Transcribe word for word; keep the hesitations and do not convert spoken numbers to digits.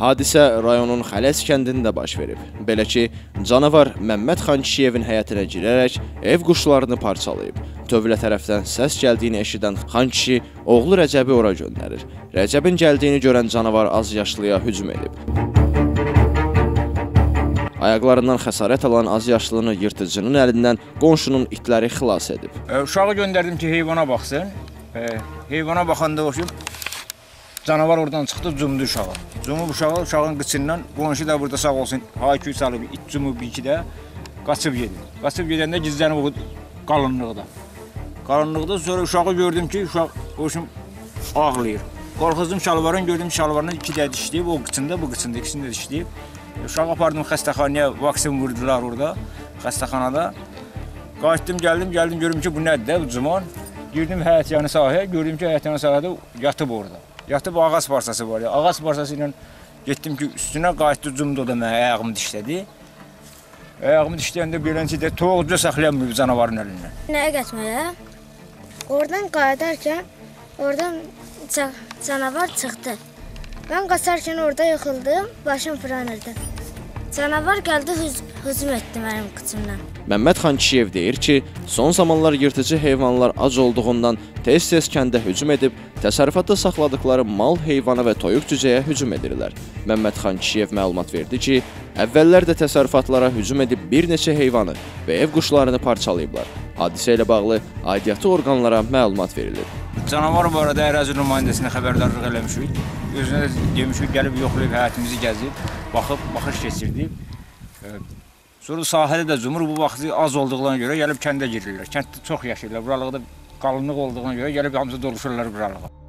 Hadisə rayonun Xələs kəndində baş verib. Belə ki, canavar Məmməd xan Kişiyevin həyətinə girərək ev quşlarını parçalayıb. Tövlə tərəfdən səs gəldiyini eşidən xan kişi oğlu Rəcəbi ora göndərir. Rəcəbin gəldiyini görən canavar az yaşlıya hücum edib. Ayaqlarından xəsarət alan az yaşlını yırtıcının əlindən qonşunun itləri xilas edib. E, uşağı göndərdim ki, heyvana baxsın. E, heyvana baxanda oxuyub, canavar oradan çıxdı, cumdu uşağı. Cumub uşağı, uşağın qıçından, qonşu da burada sağ olsun, hay-küy salıb, it cumub iki də qaçıb gedir. Qaçıb gedəndə gizlənib o qalınlıqda. Qalınlıqda sonra uşağı gördüm ki, uşaq oxuyub ağlayır. Qorxuzum şalvarın, gördüm şalvarına iki də dişləyib, o qıçında, bu qıçında ikisini də dişləyib. Uşağı apardım xəstəxanaya, vaksin vurdular orada, xəstəxanada. Qaçdım, gəldim, gəldim, görüm ki, bu nədir də, bu cuman. Girdim həyət yanı sahəyə, gördüm ki, həyət yanı sahədə yatıb orada. Yatıb ağac parçası var ya, ağac parçası ilə getdim ki, üstünə qayıtdı, cumdu o da mənə, ayağımı dişlədi. Ayağımı dişləyəndə belənçi də toğuca saxlayanmıyor canavarın əlindən. Nəyə getməyə? Oradan qayıdarkən, oradan canavar çıxdı. Mən qaçarkən orada yıxıldım, başım fırlanırdı. Canavar gəldi, hücum etdi mənim qıçımdan. Məmməd xan Kişiyev deyir ki, son zamanlar yırtıcı heyvanlar ac olduğundan tez-tez kəndə hücum edib, təsərrüfatda saxladıkları mal, heyvana və toyuq cücəyə hücum edirlər. Məmməd xan Kişiyev məlumat verdi ki, əvvəllər də təsərrüfatlara hücum edib bir neçə heyvanı və ev quşlarını parçalayıblar. Hadisə ilə bağlı aidiyyatı orqanlara məlumat verilib. Canavar bu arada ərazi nümayəndəsinə xəbərdarlıq eləmişik. Özünə demişik, gəlib yoxlayıb həyətimizi gəzib, baxıb, baxış keçirdik. Sonra sahədə də cumur, bu vaxtı az olduğuna görə gəlib kəndə girirlər. Kənddə çox yaşayırlar, buralıqda qalınlıq olduğuna görə gəlib hamısı doluşurlar buralığa.